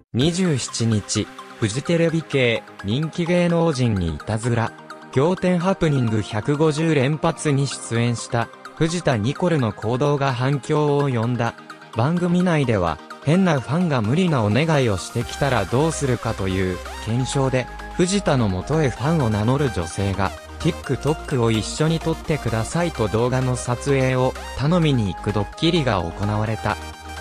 27日、フジテレビ系人気芸能人にいたずら。仰天ハプニング150連発に出演した藤田ニコルの行動が反響を呼んだ。番組内では変なファンが無理なお願いをしてきたらどうするかという検証で藤田の元へファンを名乗る女性が TikTok を一緒に撮ってくださいと動画の撮影を頼みに行くドッキリが行われた。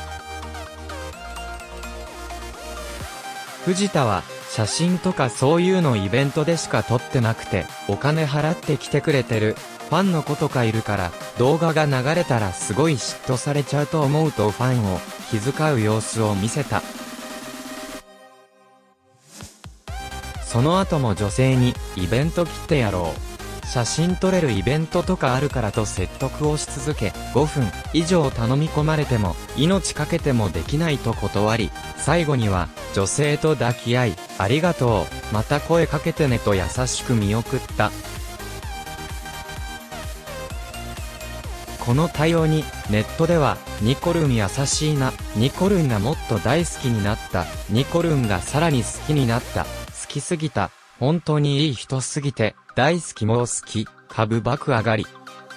藤田は写真とかそういうのイベントでしか撮ってなくてお金払って来てくれてるファンの子とかいるから動画が流れたらすごい嫉妬されちゃうと思うとファンを気遣う様子を見せた。その後も女性にイベント来てやろう。写真撮れるイベントとかあるからと説得をし続け5分以上頼み込まれても命かけてもできないと断り最後には女性と抱き合いありがとうまた声かけてねと優しく見送った。この対応にネットではニコルン優しいな、ニコルンがもっと大好きになった、ニコルンがさらに好きになった、好きすぎた、本当にいい人すぎて大好きもう好き、株爆上がり。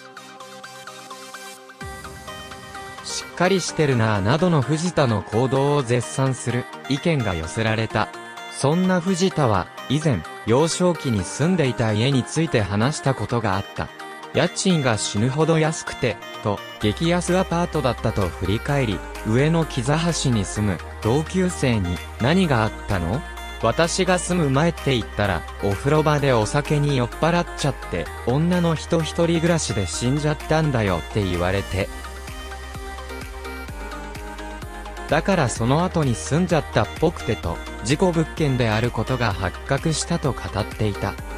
しっかりしてるなぁなどの藤田の行動を絶賛する意見が寄せられた。そんな藤田は以前幼少期に住んでいた家について話したことがあった。家賃が死ぬほど安くて、と、激安アパートだったと振り返り、上野木座橋に住む同級生に何があったの？私が住む前って言ったら、お風呂場でお酒に酔っ払っちゃって、女の人一人暮らしで死んじゃったんだよって言われて。だからその後に住んじゃったっぽくてと、事故物件であることが発覚したと語っていた。